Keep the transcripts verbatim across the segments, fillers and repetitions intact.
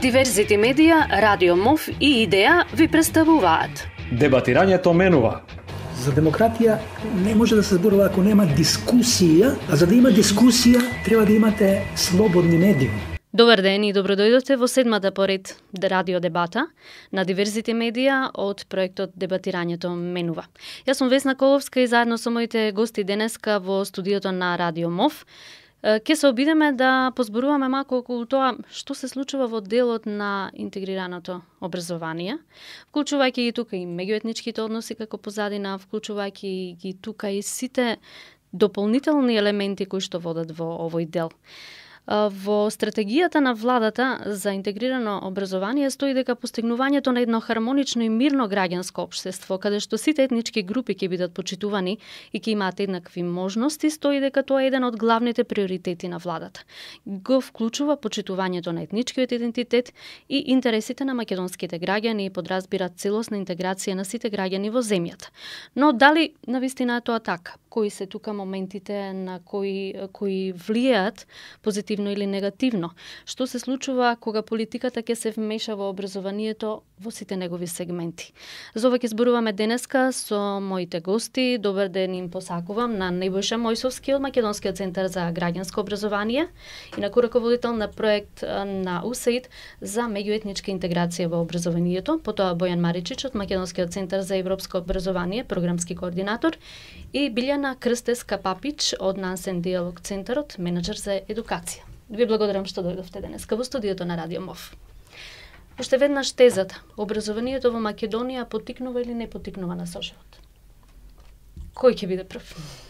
Диверзити медија, Радио МОВ и Идеја ви представуваат Дебатирањето менува. За демократија не може да се зборува ако нема дискусија, а за да има дискусија треба да имате слободни медиуми. Добар ден и добродојдовте во седмата поред радио дебата на Диверзити медија од проектот Дебатирањето менува. Јас сум Весна Коловска и заедно со моите гости денеска во студиото на Радио МОВ ќе се обидеме да позборуваме малку околу тоа што се случува во делот на интегрираното образование, вклучувајќи ги тука и меѓуетничките односи како позадина, вклучувајќи ги тука и сите дополнителни елементи кои што водат во овој дел. Во стратегијата на владата за интегрирано образование стои дека постигнувањето на едно хармонично и мирно граѓанско општество, каде што сите етнички групи ќе бидат почитувани и ќе имаат еднакви можности, стои дека тоа е еден од главните приоритети на владата. Го вклучува почитувањето на етничкиот идентитет и интересите на македонските граѓани и подразбира целосна интеграција на сите граѓани во земјата. Но дали навистина е тоа така? Кои се тука моментите на кои кои влијаат позитивно или негативно? Што се случува кога политиката ќе се вмеша во образованието во сите негови сегменти? За ова ќе зборуваме денеска со моите гости. Добар ден им посакувам на Небојша Мојсовски од Македонскиот центар за граѓанско образование и на раководител на проект на У С А И Д за меѓуетничка интеграција во образованието, потоа Бојан Маричич од Македонскиот центар за европско образование, програмски координатор, и Билјана Крстеска-Папич од Нансен Диалог центарот, менеджер за едукација. Ви благодарам што дојдовте денеска во студиото на Радио МОВ. Уште веднаш тезата: образованието во Македонија потикнува или не потикнува на соживот? Кој ќе биде прв?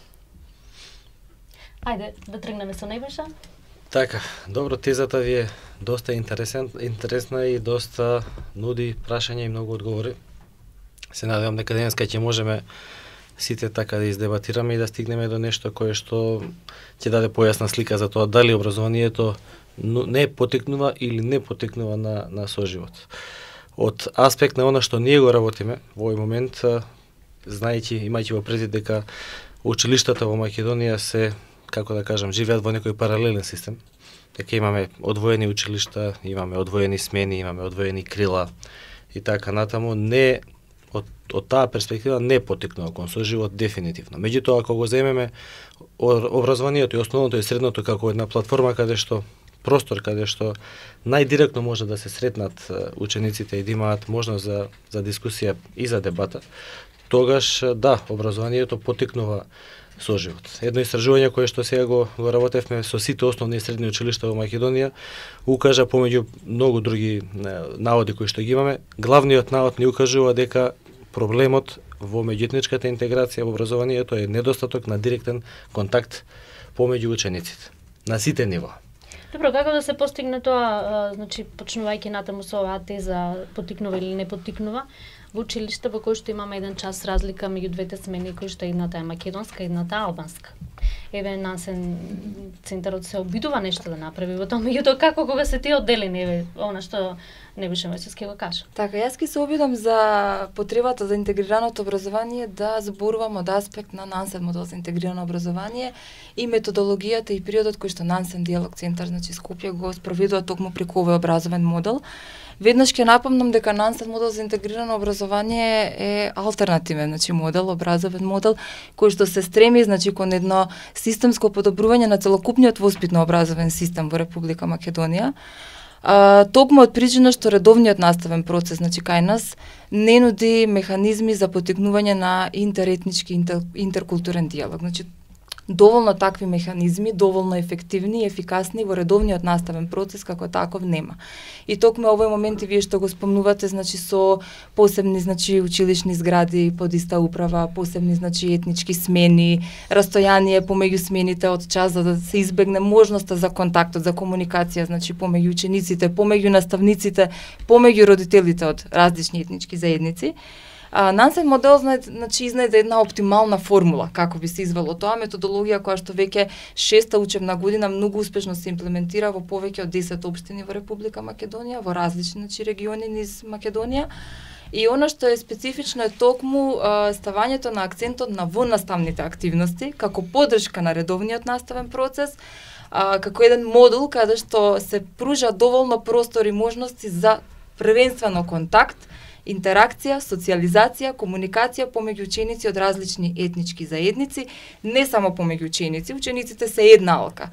Ајде да тргнеме со Небојша. Така, добро, тезата ви е доста интересен, интересна и доста нуди прашања и многу одговори. Се надевам дека денеска ќе можеме сите така да издебатираме и да стигнеме до нешто кое што ќе даде појасна слика за тоа дали образованието не потекнува или не потекнува на, на соживот. Од аспект на она што ние го работиме во овој момент, знаејќи, имајќи во предвид дека училиштата во Македонија се, како да кажам, живеат во некој паралелен систем, дека имаме одвоени училишта, имаме одвоени смени, имаме одвоени крила и така натаму, не од, од таа перспектива не потекнува кон соживот дефинитивно. Меѓутоа, ако го земеме образованието и основното и средното како една платформа каде што простор каде што најдиректно може да се сретнат учениците и да имаат можност за за дискусија и за дебата, тогаш да, образованието потекнува соживот. Едно истражување кое што сега го, го работевме со сите основни и средни училишта во Македонија укажа, помеѓу многу други наводи кои што ги имаме, главниот навод ни укажува дека проблемот во меѓуетничката интеграција во образованието е недостаток на директен контакт помеѓу учениците на сите нива. Добро, како да се постигне тоа, значи почнувајќи натаму со оваа теза потикнува или не потикнува, во училиште во кој што имаме еден час разлика меѓу двете смени, кои што едната е македонска, едната албанска. Еве Нансен центарот се обидува нешто да направи во тоа, меѓутоа како кога се тие одделени, еве она што Небојша Мојсовски го кажа. Така, јас ќе се обидам за потребата за интегрираното образование да зборувам од аспект на Нансен модел за интегрирано образование и методологијата и периодот кој што Нансен Диалог центар, значи Скопје, го спроведува токму преку овој образовен модел. Веднаш ќе напомнам дека Нансен модел за интегрирано образование е алтернативен, значи модел, образовен модел кој што се стреми, значи кон едно системско подобрување на целокупниот воспитно образовен систем во Република Македонија. А, токму од причина што редовниот наставен процес, значи кај нас, не нуди механизми за потикнување на интеретнички, интер, интеркултурен диалог. Значи, доволно такви механизми, доволно ефективни и ефикасни во редовниот наставен процес како таков нема. И токму овој момент и вие што го спомнувате, значи со посебни, значи училишни згради под иста управа, посебни, значи етнички смени, растојание помеѓу смените од час за да се избегне можноста за контактот, за комуникација, значи помеѓу учениците, помеѓу наставниците, помеѓу родителите од различни етнички заедници. А, Нансен модел значи изнајде една оптимална формула како би се извело тоа, методологија која што веќе шеста учебна година многу успешно се имплементира во повеќе од десет општини во Република Македонија, во различни значи региони низ Македонија. И она што е специфично е токму а, ставањето на акцентот на воннаставните активности како поддршка на редовниот наставен процес, а, како еден модул каде што се пружа доволно простор и можности за првенствено контакт, интеракција, социјализација, комуникација помеѓу ученици од различни етнички заедници, не само помеѓу ученици, учениците се една алка.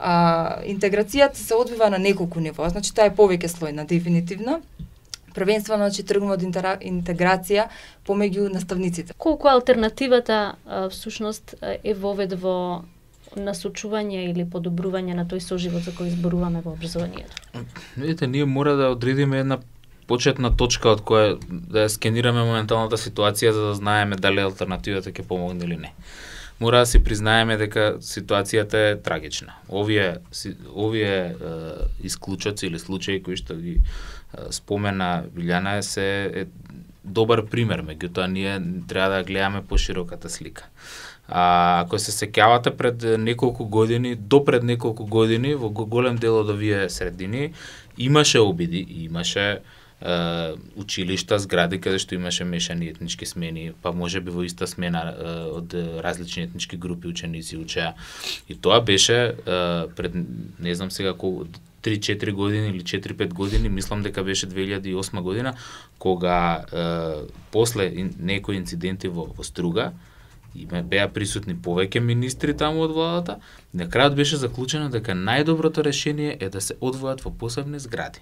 А, интеграцијата се одвива на неколку нива, значи таа е повеќе слојна дефинитивно. Првенствено значи тргнува од интеграција помеѓу наставниците. Колку алтернативата а, всушност е вовед во насочување или подобрување на тој соживот за кој зборуваме во образованието? Видите, ние мора да одредиме една почетна точка од која да скенираме моменталната ситуација за да знаеме дали алтернативата ќе помогне или не. Мора да си признаеме дека ситуацијата е трагична. Овие овие е, исклучоци или случаи кои што ги е, спомена Билјана се е добар пример, меѓутоа ние треба да гледаме пошироката слика. А, ако се сеќавате пред неколку години, до пред неколку години во голем дел од овие средини имаше обиди, имаше Uh, училишта, згради каде што имаше мешани етнички смени, па може би во иста смена uh, од различни етнички групи ученици учеа. И тоа беше uh, пред, не знам сега колку, три-четири години или четири-пет години, мислам дека беше две илјади и осма година, кога uh, после ин, некои инциденти во, во Струга, и беа присутни повеќе министри таму од владата, на крајот беше заклучено дека најдоброто решение е да се одвојат во посебни згради.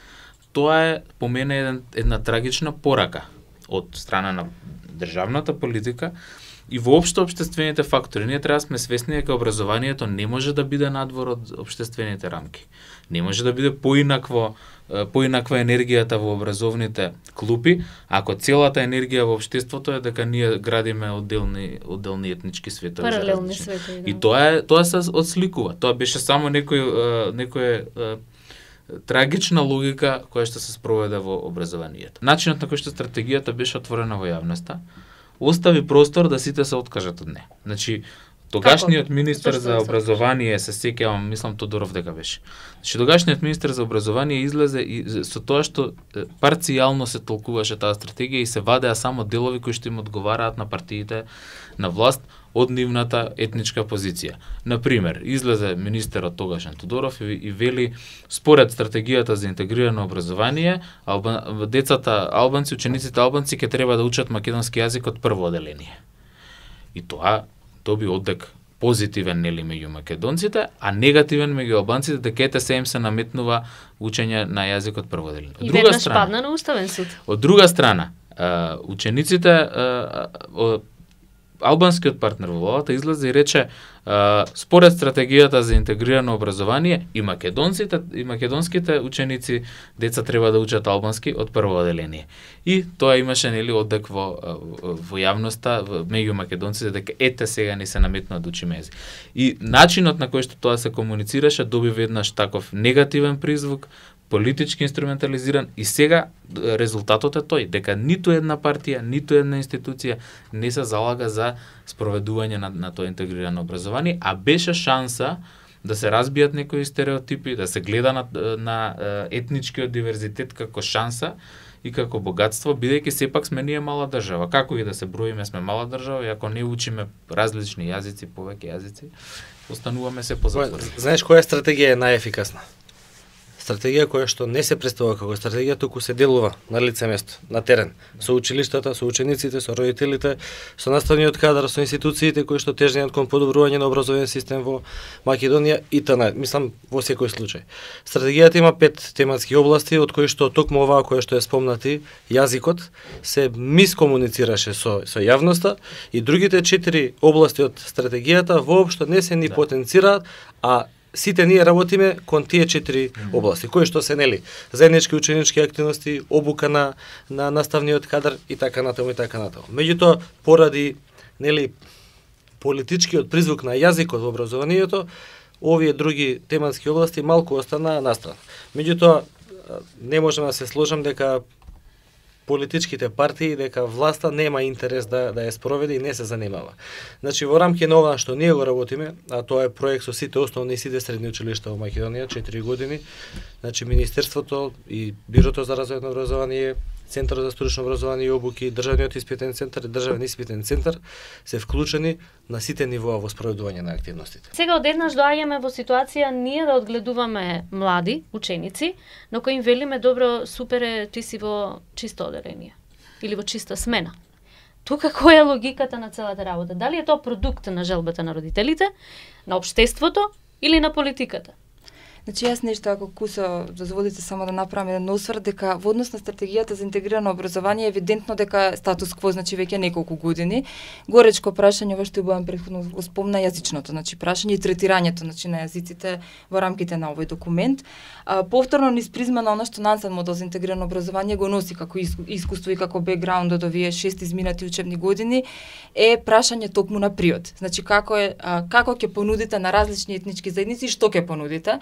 Тоа е по мене еден, една трагична порака од страна на државната политика и воопшто општествените фактори. Ние треба да сме свесни дека образованието не може да биде надвор од општествените рамки. Не може да биде поинакво поинаква енергијата во образовните клупи, ако целата енергија во општеството е дека ние градиме одделни одделни етнички светови. Паралелни светови. Да. И тоа е тоа се отсликува. Тоа беше само некој некој трагична логика која што се спроведе во образованието. Начинот на кој што стратегијата беше отворена во јавноста остави простор да сите се откажат од неа. Значи, тогашниот министер за образование, се сеќавам, мислам Тодоров дека беше. Значи, тогашниот министер за образование излезе и со тоа што парцијално се толкуваше таа стратегија и се вадеа само делови кои што им одговараат на партиите на власт од нивната етничка позиција. Например, излезе министерот тогашен Тодоров и, и вели според стратегијата за интегрирано образование, алба, децата албанци, учениците албанци ќе треба да учат македонски јазик од прво оделение. И тоа доби одек позитивен нели меѓу македонците, а негативен меѓу албанците дека ете се им се наметнува учење на јазик од прво оделение. И веднаш падна на уставен суд. Од друга страна, учениците албанскиот партнер во владата излезе и рече според стратегијата за интегрирано образование и македонците и македонските ученици деца треба да учат албански од прво оделение. И тоа имаше нели одек во во јавноста меѓу македонците дека ете сега ни се наметнува да учиме език. И начинот на кој што тоа се комуницираше доби веднаш таков негативен призвук, политички инструментализиран и сега резултатот е тој, дека ниту една партија, ниту една институција не се залага за спроведување на, на тоа интегрирано образование, а беше шанса да се разбијат некои стереотипи, да се гледа на, на етничкиот диверзитет како шанса и како богатство, бидејќи сепак сме ние мала држава. Како и да се броиме, сме мала држава и ако не учиме различни јазици, повеќе јазици, остануваме се позатворени. Знаеш која стратегија е најефикасна? Стратегија која што не се представува како стратегија, туку се делува на лице место, на терен, со училиштата, со учениците, со родителите, со наставниот кадар, со институциите кои што тежнеат кон подобрување на образовен систем во Македонија и т.н. Мислам во секој случај. Стратегијата има пет тематски области од кои што токму оваа која што е спомнати, јазикот се мискомуницираше со со јавноста и другите четири области од стратегијата воопшто не се ни да. потенцираат, а сите ние работиме кон тие четири области, кои што се нели заеднички ученички активности, обука на на наставниот кадар и така натаму и така натаму. Меѓутоа, поради нели политичкиот призвук на јазикот во образованието, овие други тематски области малку остана настрана. Меѓутоа, не можеме да се сложам дека политичките партии, дека власта нема интерес да да ја спроведе и не се занимава. Значи во рамки на ова што ние го работиме, а тоа е проект со сите основни и сите средни училишта во Македонија, четири години, значи Министерството и Бирото за развој на образование, Центарот за стручно образование и обуки, Државниот испитен центар и Државен испитен центар се вклучени на сите нивоа во спроведување на активностите. Сега одеднаш доаѓаме во ситуација ние да одгледуваме млади ученици, на кои им велиме добро, супер е, ти си во чисто оделение или во чиста смена. Тука која е логиката на целата работа? Дали е тоа продукт на желбата на родителите, на општеството или на политиката? Значи, јас нешто, ако Кусо, дозволите само да направам еден осврт, дека во однос на стратегијата за интегрирано образование е евидентно дека статус кво, значи веќе неколку години. Горечко прашање, ова што Бојан претходно го спомна, јазичното, значи прашање и третирањето, значи на јазиците во рамките на овој документ. А, повторно низ призма на она што Нансен модел за интегрирано образование го носи како искуство и како бекграунд од овие шест изминати учебни години, е прашање токму на приод. Значи како е а, како ќе понудите на различни етнички заедници и што ќе понудите.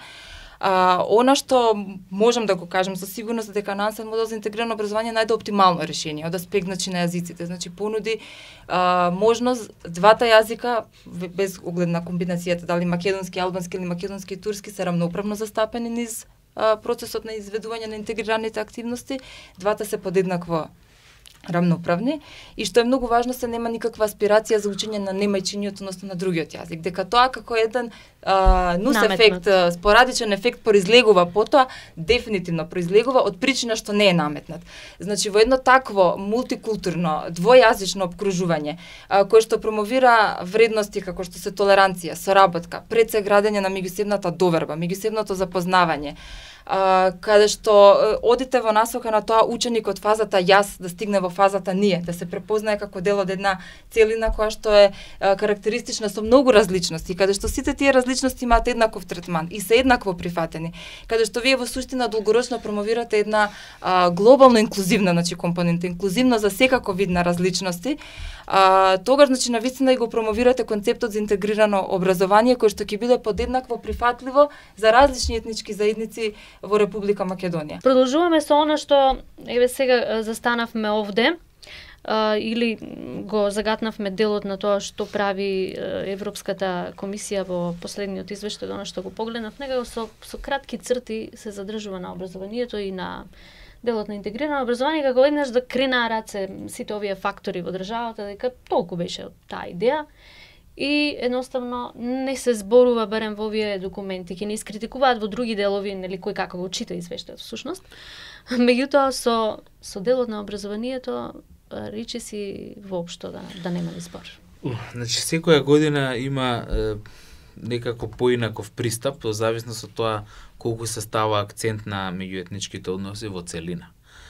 А, она што можам да го кажам со сигурност дека Нансен модел за интегрирано образование најде оптимално решение од аспект, значи, на јазиците. Значи понуди а, можност двата јазика без оглед на комбинацијата дали македонски, албански или македонски и турски се рамноправно застапени низ а, процесот на изведување на интегрираните активности. Двата се подеднакво рамноправни и што е многу важно, се нема никаква аспирација за учење на немајчиниот, односно на другиот јазик. Дека тоа како еден а, нус Наметнат. ефект, спорадичен ефект произлегува потоа, дефинитивно произлегува од причина што не е наметнат. Значи во едно такво мултикултурно, двојазично обкружување, а, кое што промовира вредности како што се толеранција, соработка, пред се градење на меѓусебната доверба, меѓусебното запознавање, Uh, каде што uh, одите во насока на тоа ученик од фазата јас да стигне во фазата ние, да се препознае како дел од една целина која што е uh, карактеристична со многу различности, каде што сите тие различности имаат еднаков третман и се еднакво прифатени, каде што вие во суштина долгорочно промовирате една uh, глобално инклузивна, значи, компонента, инклузивно за секако вид на различности, uh, тогаш, значи, навистина и го промовирате концептот за интегрирано образование кој што ќе биде подеднакво прифатливо за различни етнички заедници во Република Македонија. Продолжуваме со она што еве сега застанавме овде, а, или го загатнавме делот на тоа што прави Европската комисија во последниот извештај, она што го погледнав, некако со, со кратки црти се задржува на образованието и на делот на интегрирано образование, како еднаш да кренаа раце сите овие фактори во државата, дека толку беше таа идеја. И едноставно не се зборува барем во овие документи, ќе не искритикуваат во други делови, нели кој како го чита извештајот всушност. Меѓутоа со со делот на образованието речи си воопшто да да нема ни збор. Значи секоја година има е, некако поинаков пристап, во зависност од тоа колку се става акцент на меѓуетничките односи во целина.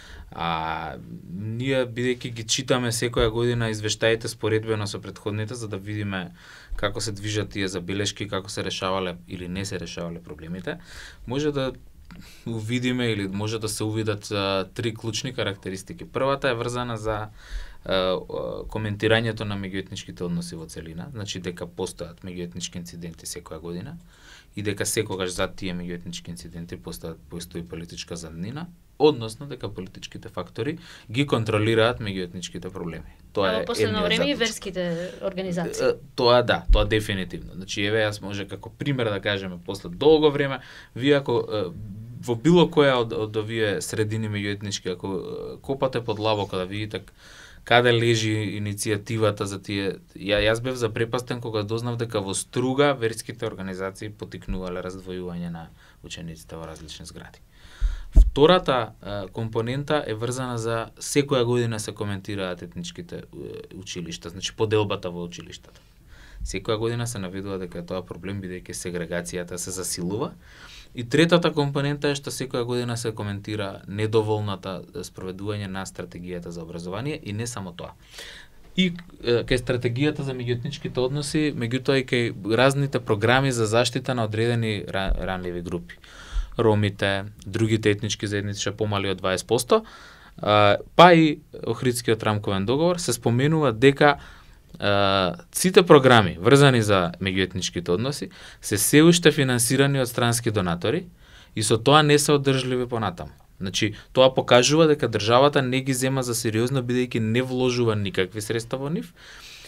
А ние, бидејќи ги читаме секоја година извештаите споредбено со претходните, за да видиме како се движат тие забелешки, како се решавале или не се решавале проблемите, може да увидиме или може да се увидат а, три клучни карактеристики. Првата е врзана за а, а, коментирањето на меѓуетничките односи во целина, значи дека постојат меѓуетнички инциденти секоја година и дека секогаш за тие меѓуетнички инциденти постојат постои политичка заднина, односно дека политичките фактори ги контролираат меѓуетничките проблеми. Тоа е последно време и верските организации. Тоа да, тоа дефинитивно. Значи еве јас може како пример да кажеме после долго време, вие ако во било која од, од овие средини меѓуетнички, ако копате под лабока да видите каде лежи иницијативата за тие, ја, јас бев запрепастен кога дознав дека во Струга верските организации потикнувале раздвојување на учениците во различни згради. Втората а, компонента е врзана за секоја година се коментираат етничките училишта, значи поделбата во училиштата. Секоја година се наведува дека е тоа проблем бидејќи сегрегацијата се засилува. И третата компонента е што секоја година се коментира недоволната спроведување на стратегијата за образование и не само тоа. И кај стратегијата за меѓуетничките односи, меѓутоа и кај разните програми за заштита на одредени ранливи групи. Ромите, другите етнички заедници што помали од дваесет проценти, па и Охридскиот рамковен договор се споменува дека Uh, сите програми врзани за меѓуетничките односи се се уште финансирани од странски донатори и со тоа не се одржливи понатаму. Значи, тоа покажува дека државата не ги зема за сериозно бидејќи не вложува никакви средства во нив,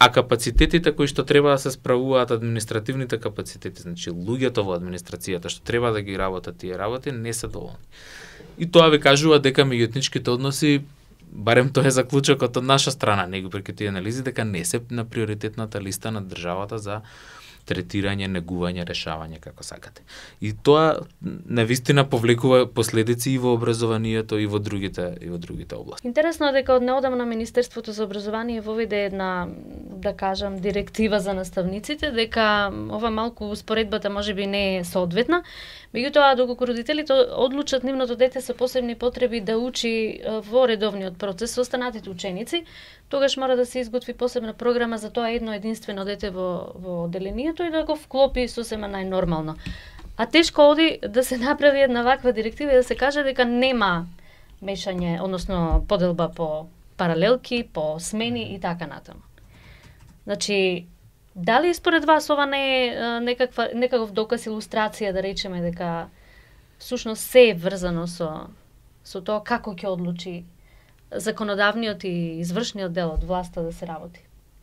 А капацитетите кои што треба да се справуваат, административните капацитети, значи луѓето во администрацијата што треба да ги работат тие работи, не се доволни. И тоа ви кажува дека меѓуетничките односи, барем тоа е заклучокот од наша страна, него преку тие анализи, дека не се на приоритетната листа на државата за третирање, негување, решавање како сакате. И тоа навистина повлекува последици и во образованието и во другите и во другите области. Интересно е дека од неодамна Министерството за образование воведе една, да кажам, директива за наставниците, дека ова малку успоредбата можеби не е соодветна, меѓутоа доколку родителите одлучат нивното дете со посебни потреби да учи во редовниот процес со останатите ученици, тогаш мора да се изготви посебна програма за тоа едно единствено дете во во одделението и да го вклопи сосема најнормално. А тешко оди да се направи една ваква директива и да се каже дека нема мешање, односно поделба по паралелки, по смени и така натаму. Значи, дали според вас ова не е некаква некаков доказ, илустрација да речеме дека всушност се е врзано со со тоа како ќе одлучи законодавниот и извршниот дел од власта да се работи?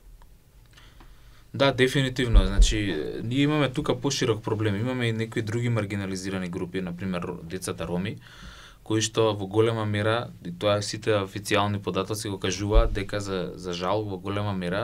Да, дефинитивно. Значи, ние имаме тука поширок проблем. Имаме и некои други маргинализирани групи, например децата роми, кои што во голема мера, и тоа сите официјални податоци го кажуваат дека за за жал во голема мера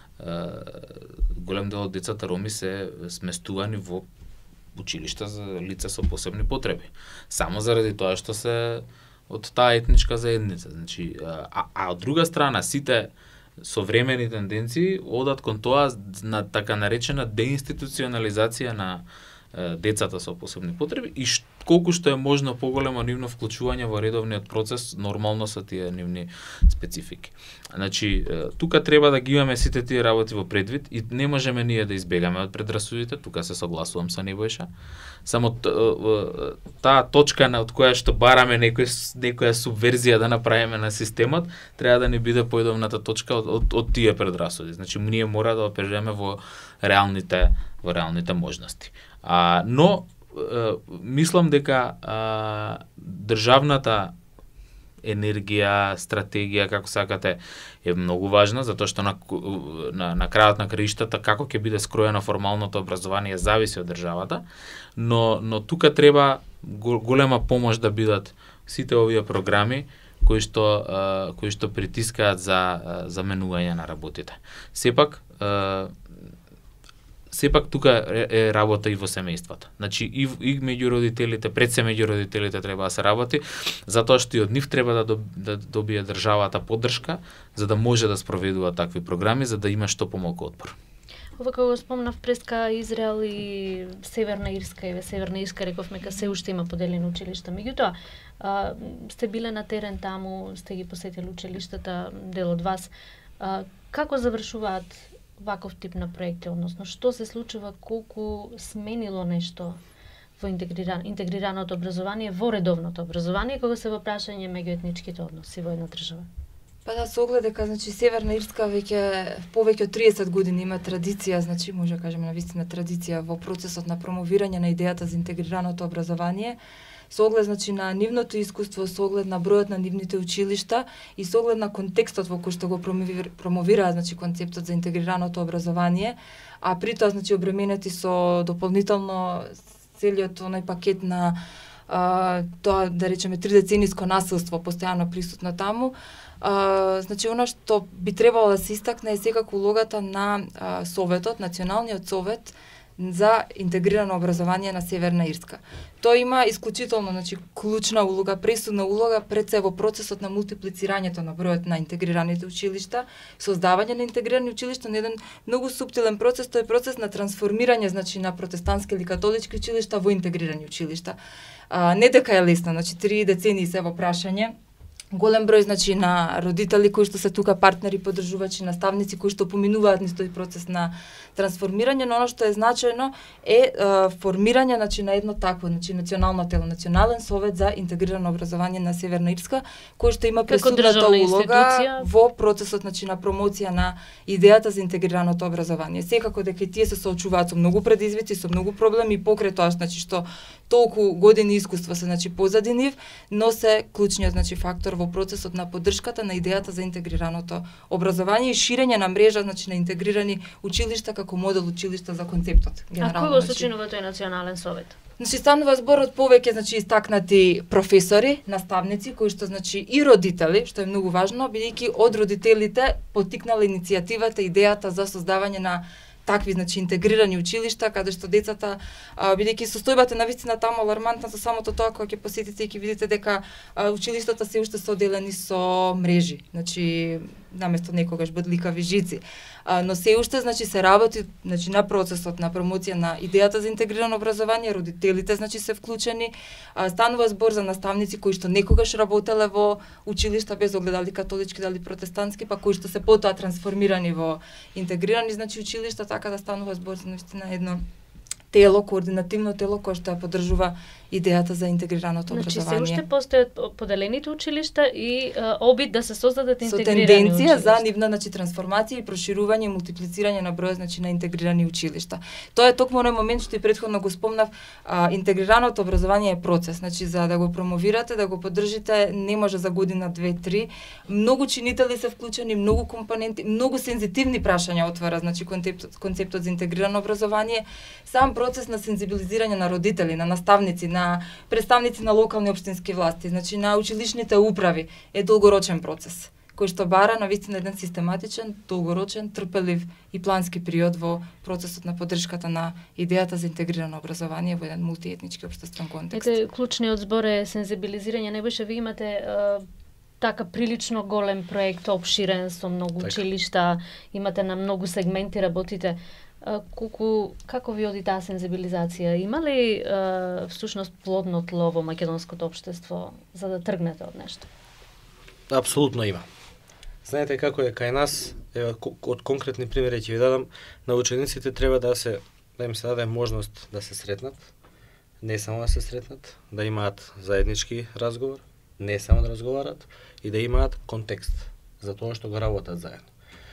голем дел од децата роми се сместувани во училишта за лица со посебни потреби. Само заради тоа што се од таа етничка заедница. Значи, а, а од друга страна, сите современи тенденции одат кон тоа на така наречена деинституционализација на е, децата со посебни потреби и ш, колку што е можно поголемо нивно вклучување во редовниот процес нормално со тие нивни специфики. Значи, е, тука треба да ги имаме сите тие работи во предвид и не можеме ние да избегаме од предрасудите, тука се согласувам со Небојша. Само таа точка на од која што бараме некој некоја субверзија да направиме на системот, треба да ни биде поедовната точка од, од, од тие предрасуди. Значи ние мора да оперираме во реалните во реалните можности. А, но е, мислам дека а, државната енергија, стратегија, како сакате, е многу важна, затоа што на, на, на крајот на краиштата како ќе биде скроено формалното образование зависи од државата, но, но тука треба голема помош да бидат сите овие програми кои што, а, кои што притискаат за, за менување на работите. Сепак, а, сепак тука е, е работа и во семејствата. Значи и, и меѓу родителите, пред се меѓу родителите треба да се работи, затоа што и од нив треба да, доб, да добие државата поддршка, за да може да спроведува такви програми, за да има што помалку отпор. Ова кога го спомнав преска Израел и Северна Ирска, еве Северна Ирска рековме ка се уште има поделени училишта. Меѓутоа, а, сте биле на терен таму, сте ги посетили училиштата, дел од вас. А, како завршуваат ваков тип на проекти, односно што се случува, колку сменило нешто во интегриран, интегрираното образование, во редовното образование, кога се во прашање меѓуетничките односи во една држава? Па да, со оглед дека, значи, Северна Ирска веќе повеќе од триесет години има традиција, значи, може да кажеме навистина традиција во процесот на промовирање на идејата за интегрираното образование, со оглед, значи, на нивното искуство, со оглед на бројот на нивните училишта и со оглед на контекстот во кој што го промовира, значи, концептот за интегрираното образование, а при тоа, значи, обременети со дополнително целиот оној пакет на а, тоа, да речеме, тридецениско насилство постојано присутно таму. А, значи, она што би требало да се истакне е секако улогата на а, Советот, Националниот совет за интегрирано образование на Северна Ирска. Тоа има исклучително, значи, клучна улога, пресудна улога пред се во процесот на мултиплицирањето на бројот на интегрираните училишта, создавање на интегрирани училишта на еден многу суптилен процес, тој е процес на трансформирање, значи, на протестантски или католички училишта во интегрирани училишта. А, не дека е лесно, значи, три децении се во прашање, голем број, значи, на родители кои што се тука партнери, поддржувачи, наставници кои што поминуваат низ тој процес на трансформирање, но оно што е значајно е, е формирање, значи, на едно такво, значи, национално тело, Национален совет за интегрирано образование на Северна Ирска, кој што има пресудната улога во процесот, значи, на промоција на идејата за интегрираното образование. Секако дека тие се соочуваат со многу предизвици, со многу проблеми, покрај тоа, значи, што толку години искуство се значи позади нив, но се клучниот значи фактор во процесот на поддршката на идејата за интегрираното образование и ширење на мрежа значи на интегрирани училишта како модел училишта за концептот. Генерално. А кој го сочинува тој национален совет? Значи станува збор од повеќе значи истакнати професори, наставници кои што значи и родители, што е многу важно, бидејќи од родителите поттикнала иницијативата, идејата за создавање на такви значи интегрирани училишта каде што децата а, бидејќи состојбата на вистина таму алармантна со самото тоа кога ќе посетите и ќе видите дека а, училиштата се уште се оделени со мрежи, значи наместо некогаш бодликави жици. А, но се уште значи се работи значи на процесот на промоција на идејата за интегрирано образование, родителите значи се вклучени, а, станува збор за наставници кои што некогаш работеле во училишта без оглед дали католички дали протестантски, па кои што се потоа трансформирани во интегрирани значи училишта, така да станува збор за наистина едно тело, координативно тело кое што ја поддржува идејата за интегрираното значи, образование. Значи се уште постојат поделените училишта и а, обид да се создадат интегрирани со тенденција училишта. за нивна значи трансформација и проширување и мултиплицирање на бројот значи на интегрирани училишта. Тоа е токму оној момент што и претходно го спомнав, а, интегрираното образование е процес, значи за да го промовирате, да го поддржите, не може за година, две, три. Многу чинители се вклучени, многу компоненти, многу сензитивни прашања отвара значи концептот, концептот за интегрирано образование, сам процес на сензибилизирање на родители, на наставници, на представници на локални општински власти, значи на училишните управи е долгорочен процес, кој што бара навистина еден систематичен, долгорочен, трпелив и плански период во процесот на поддршката на идејата за интегрирано образование во еден мултиетнички општествен контекст. Ете, клучниот збор е сензибилизирање, небојше ви имате а, така прилично голем проект, обширен со многу так. училишта, имате на многу сегменти работите. Колку, како ви оди таа сензибилизација? Има ли е, всушност плодно тло во македонското општество за да тргнете од нешто? Апсолутно има. Знаете како е кај нас, е, од конкретни примери ќе ви дадам, на учениците треба да се да им се даде можност да се сретнат, не само да се сретнат, да имаат заеднички разговор, не само да разговарат и да имаат контекст за тоа што го работат заедно.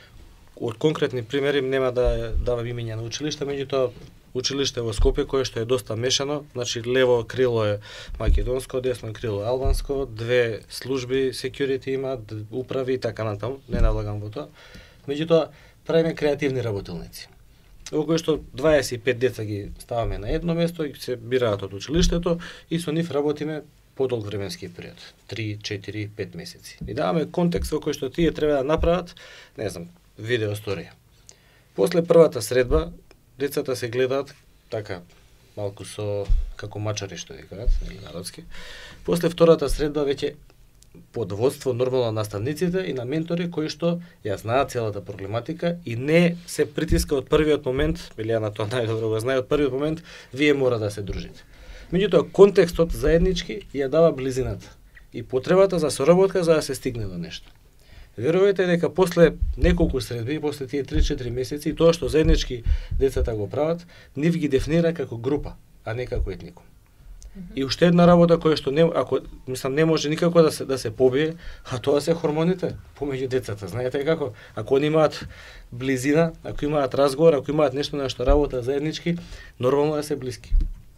Од конкретни примери нема да давам имења на училишта, меѓутоа училиште во Скопје кое што е доста мешано, значи лево крило е македонско, десно крило албанско, две служби security имаат, управи и така натаму, не навлагам во тоа. Меѓутоа правиме креативни работилници. Во кој што дваесет и пет деца ги ставаме на едно место и се бираат од училиштето и со нив работиме подолг временски период, три, четири, пет месеци. И даваме контекст во кој што тие треба да направат, не знам, видео сторија. После првата средба, децата се гледаат така малку со како мачари што викаат, народски. После втората средба веќе под водство нормално наставниците и на ментори кои што ја знаат целата проблематика и не се притиска од првиот момент, или ја на тоа најдобро го знае, од првиот момент вие мора да се дружите. Меѓутоа контекстот заеднички ја дава близината и потребата за соработка за да се стигне до нешто. Верувајте дека после неколку средби, после тие три-четири месеци, тоа што заеднички децата го прават, нив ги дефинира како група, а не како етникум. Mm -hmm. И уште една работа која што не, ако мислам не може никако да се да се побие, а тоа се хормоните помеѓу децата. Знаете како? Ако они имаат близина, ако имаат разговор, ако имаат нешто на што работа заеднички, нормално да се блиски.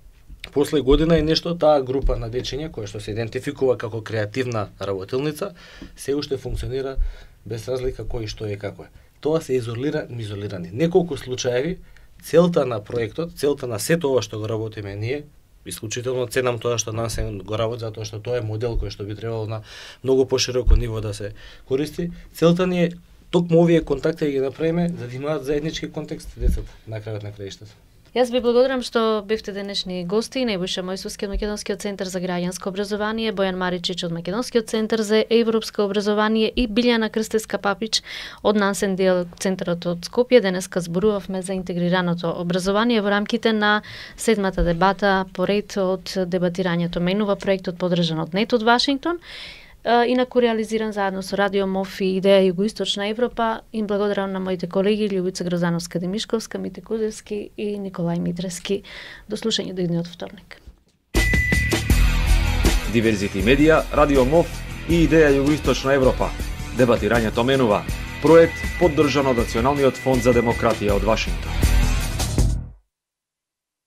После година и нешто таа група на дечиња која што се идентификува како креативна работилница се уште функционира без разлика кој што е како е. Тоа се изолира изолирани. Неколку случаеви целта на проектот, целта на сето ова што го работиме ние, исклучително ценам тоа што нас се го работи затоа што тоа е модел кој што би требало на многу пошироко ниво да се користи. Целта ни е токму овие контакти да ги направиме за да имаат заеднички контекст децата на крајот на краиштата. Јас ви благодарам што бевте денешни гости, Небојша Мојсовски од Македонскиот центар за граѓанско образование, Бојан Маричич од Македонскиот центар за европско образование и Билјана Крстевска-Папич од Нансен дел Центарот од Скопје. Денеска зборувавме за интегрираното образование во рамките на седмата дебата поред од дебатирањето Менува, проектот поддржан од НЕТ од Вашингтон. Инаку реализиран заедно со Радио МОВ и Идеја Југоисточна Европа. Им благодарам на моите колеги Љубица Грозановска-Демишковска, Мите Кузевски и Николај Митрески. До слушање до идниот вторник. Диверзити медија, Радио МОВ и Идеја Југоисточна Европа. Дебатирањето Менува, проект поддржан од Националниот фонд за демократија од Вашингтон.